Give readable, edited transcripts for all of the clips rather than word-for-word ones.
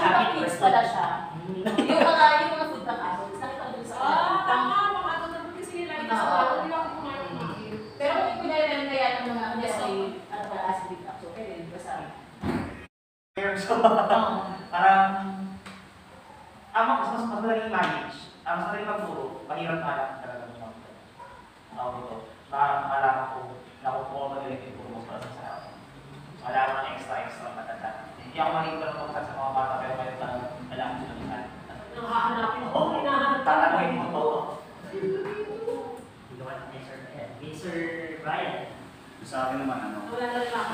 Nakita kids pala siya. Yung mga food na carrots, nakita ko dun sa tama, mga tutulog kasi nila ito sa bago, hindi ako kumain. Pero kung pinalaman kaya ng mga kasi, ano ba, acid so kaya basta. So, parang, mas madaling manage, mas madaling magturo, mahirap nga lang talaga ng mga tao ito. Makalaman ko, nakukuha ko nila yung turo para sa sarap. Wala ko ng extra matanda. Hindi ako mahirap ng pagkat sa mga bata, pero mayroon talaga kailangan sila ng alam. Nakahanapin ako, hinahanap. Tatanungin mo to. Sir Brian. Sa akin naman, ano? Wala na rin ako.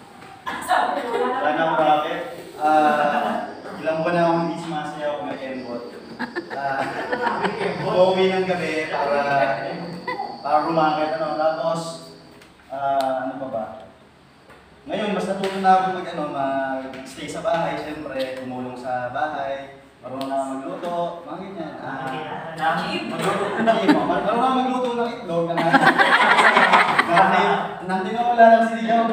Sana bakit? Ilang buwan na akong hindi sumasayaw kung may-embot. Umuwi ng gabi para rumakit, ano. Tapos, ano pa ba? Ngayon, mas natuto na ako mag-stay sa bahay, siyempre, tumulong sa bahay, marunong na magluto, mga ganyan. Marunong na magluto ng itlog na nandun ako lang sinigaw.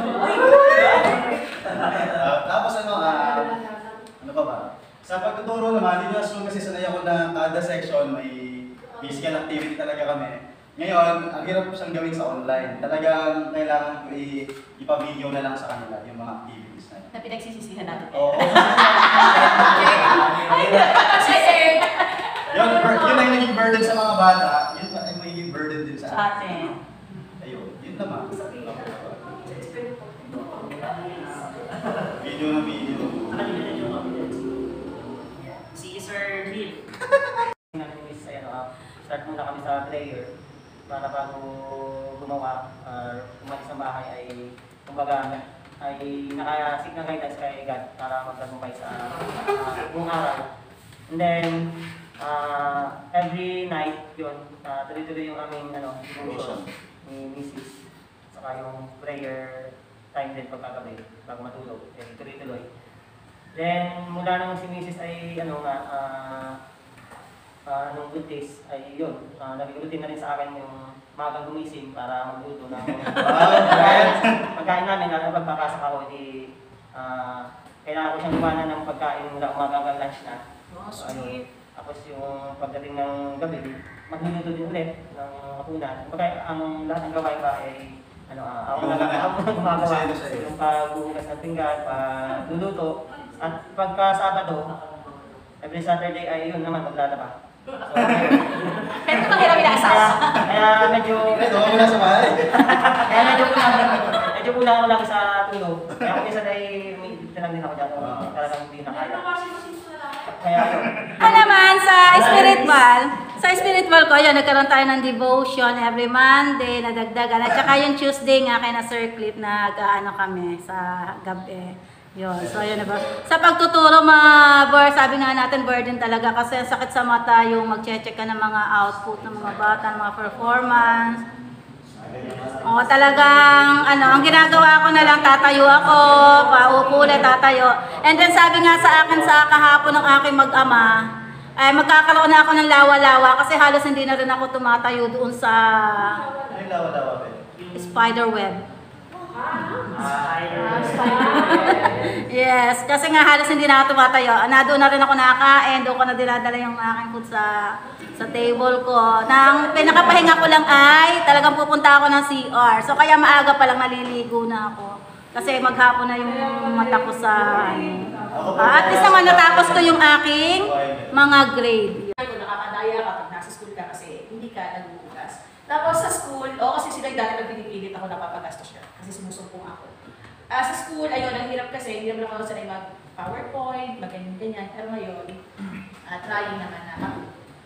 Tapos ano pa ba? Sa pagtuturo naman, hindi na kasi sanay ako na kada section may physical activity talaga kami. Ngayon, ang hirap siyang gawin sa online. Talagang kailangan ko ipa-video na lang sa kanila yung mga activities na yun. Na pinagsisisihan natin. Oo. Yun ay naging burden sa mga bata. Yun ay magiging burden din sa atin. Ayun, yun naman. Video na video. Si Sir Bill. Start muna kami sa prayer para bago gumawa, umalis ng bahay ay kumbaga ay nakasig ng guidance kay God para magtagumpay sa buong araw. And then, every night yun, tuloy-tuloy yung aming devotion ni Mrs. Saka yung prayer time din pagkagabi bago matulog, tuloy-tuloy. Then, mula nung si Mrs. ay nung good days ay yun, nag-routine na rin sa akin yung magang gumising para magluto ng pagkain namin. Pagpapasok ako, kailangan ko siyang gumawa ng pagkain mula umaga hanggang lunch na. Tapos yung pagdating ng gabi, magluluto din ulit ng hapunan. Ang lahat ng gawain ba ay ako na gumagawa. Yung pagbubukas ng pinggan, pagluluto. At pagka Sabado, every Saturday ay yun naman maglalaba. Pero ito mahirap inaasas. Kaya medyo... Wala sa bahay. Kaya medyo kulang ako lang sa tulog. Kaya kung isa dahil tinang din ako dyan. Talagang hindi na kaya. Kaya yun. Naman sa spiritual ko, ayun, nagkaroon tayo ng devotion every Monday, nadagdagan. At saka yung Tuesday nga kay na Sir Clip, kami sa gabi. Yun, so yun na ba? Sa pagtuturo, sabi nga natin, burden talaga kasi sakit sa mata yung mag-check ka ng mga output ng mga bata, ng mga performance. O talagang, ang ginagawa ko na lang, tatayo ako, paupo ulit, tatayo. And then sabi nga sa akin sa kahapon ng aking mag-ama, ay magkakaroon na ako ng lawa-lawa kasi halos hindi na rin ako tumatayo doon sa Ano yung lawa-lawa? spider web. Yes, kasi nga halos hindi na ako tumatayo. Doon na rin ako nakakain, doon ko na dinadala yung aking food sa table ko. Nang pinakapahinga ko lang ay talagang pupunta ako ng CR. So kaya maaga pa lang naliligo na ako. Kasi maghapon na yung mata ko sa at least naman natapos ko yung aking mga grade. Nakakadaya kapag nasa school ka kasi hindi ka nagbubukas. Tapos sa school, kasi sila dati nagpinipilit ako napapagastos siya kasi sinusumpong ako. Sa school, ayun, ang hirap kasi, hindi naman ako sanay mag-PowerPoint, mag-ganyan-ganyan. Pero ngayon, trying naman na ako.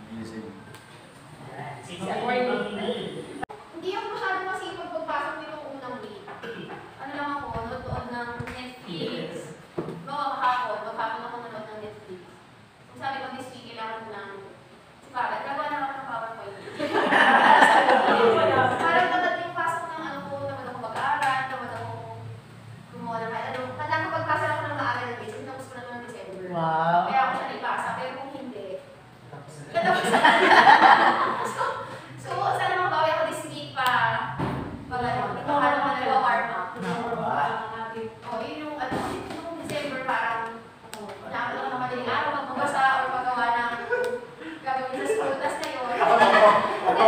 Hindi ako masyadong masipag pagpasok nitong unang week. Ano lang ako, nanonood ng Netflix. Maghapon ako nanonood ng Netflix. Kung sabi ko, this week, kailangan ko ng sipagat. Gagawa na ako ng PowerPoint. Parang tamad yung pasok ng tamad ako mag-aaral, tamad ako gumawa ng kahit ano. Kailangan pagpasa ako ng maaga ng base, tapos ko na ito ng December. Wow. Kaya ako siya naipasa, pero kung hindi, katapos na. So, sana mabawi ako this week pa. Pag ipakala ko na warm up. Yun yung December parang nakakala ko na madaling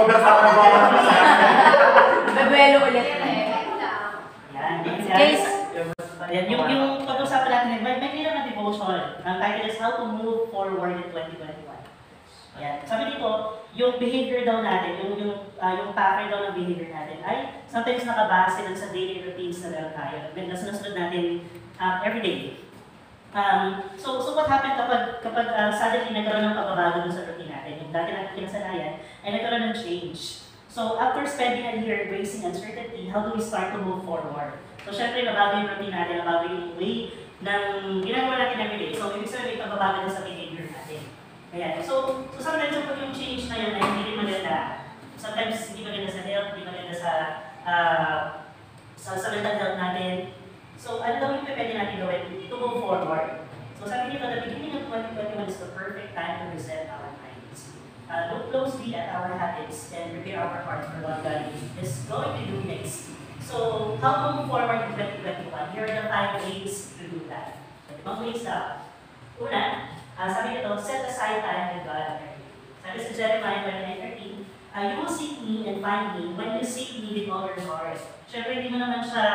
Sobra sa akin ba? Bebuelo ulit. Ayun lang. Yan, yan Guys, guys. Yan, yung pag-usapan natin, may meron na devotion. Ang title is How to Move Forward in 2021. Yan. Sabi dito, yung behavior daw natin, yung pattern daw ng behavior natin ay sometimes nakabase lang sa daily routines na meron tayo. Na sinusunod natin every day. So what happened kapag suddenly nagkaroon ng pagbabago dun sa routine natin, yung dati natin kinasanayan, ay nagkaroon ng change. So after spending a year embracing uncertainty, how do we start to move forward? So syempre, nabago yung routine natin, nabago yung way ng ginagawa natin every day. So ibig sabihin, may pagbabago din sa behavior natin. Ayan. So sometimes yung change na yun ay hindi rin maganda. Sometimes hindi maganda sa health, hindi maganda sa mental health natin. So ano daw yung pwede natin gawin to move forward? So sabi dito, the beginning of 2021 is the perfect time to reset our minds. Look closely at our habits and prepare our hearts for what God is going to do next. So how to move forward in 2021? Here are the 5 ways to do that. 5 ways daw. Una, sabi nito, set aside time with God. Sabi sa Jeremiah 29:13, you will seek me and find me when you seek me with all your heart. Siyempre, hindi mo naman siya,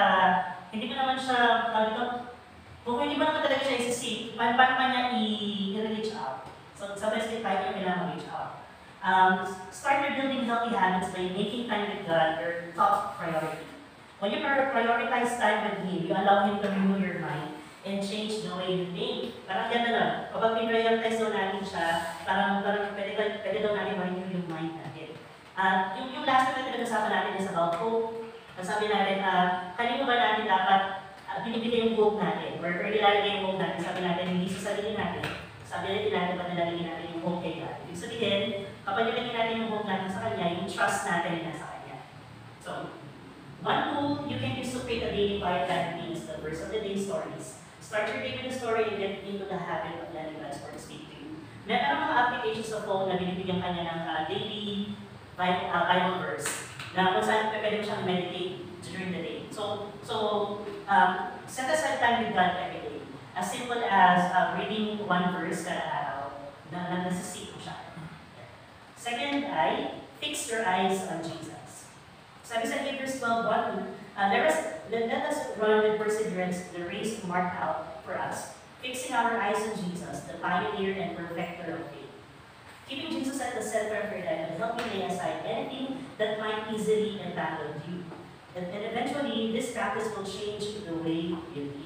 kung hindi mo naman talaga siya isi-seek, paano pa niya i-reach out? So, sometimes may time yung kailangan reach out. Start your building healthy habits by making time with God your top priority. When you prioritize time with Him, you allow Him to renew your mind and change the way you think. Parang yan na lang. Kapag prioritize daw natin siya, parang pwede daw natin ma-renew yung mind natin. Yung last na pinag-usapan natin is about hope. Sabi natin, kanino ba natin dapat binibigay yung hope natin? Or nilalagay yung hope natin, sabi natin, hindi sa sarili natin. Sabi natin ba't nilalagay natin yung hope kay God? Ibig sabihin, kapag nilalagay natin yung hope natin sa Kanya, yung trust natin na sa Kanya. So, one tool you can use to create a daily quiet time is the verse of the day stories. Start your day with a story and get into the habit of letting God's word speak to you. Meron mga applications sa phone na binibigyan kanya ng daily Bible verse na kung saan pwede mo siyang meditate during the day. So set aside time with God every day. As simple as reading one verse kada araw na nasisik mo siya. Second ay, fix your eyes on Jesus. Sabi sa Hebrews 12:1, let us run with perseverance the race marked out for us, fixing our eyes on Jesus, the pioneer and perfecter of faith. Keeping Jesus at the center of your life will help you lay aside anything that might easily entangle you. And eventually, this practice will change the way you live.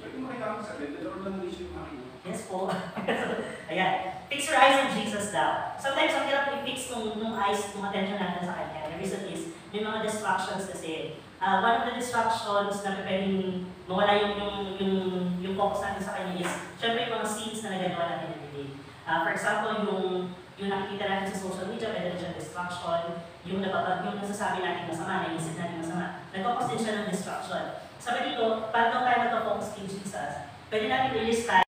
Yes po. Ayan. Fix your eyes on Jesus daw. Sometimes, ang hirap i-fix nung eyes, nung attention natin sa Kanya. The reason is, may mga distractions kasi. One of the distractions na pwedeng mawala yung focus natin sa Kanya is, syempre yung mga scenes na nagagawa natin every day. For example, yung nakikita natin sa social media, pwede rin siyang distraction. Yung nasasabi natin masama, naisip natin masama. Nag-focus din siya ng distraction. Sabi dito, paano tayo nag-focus kay Jesus? Pwede natin i-list tayo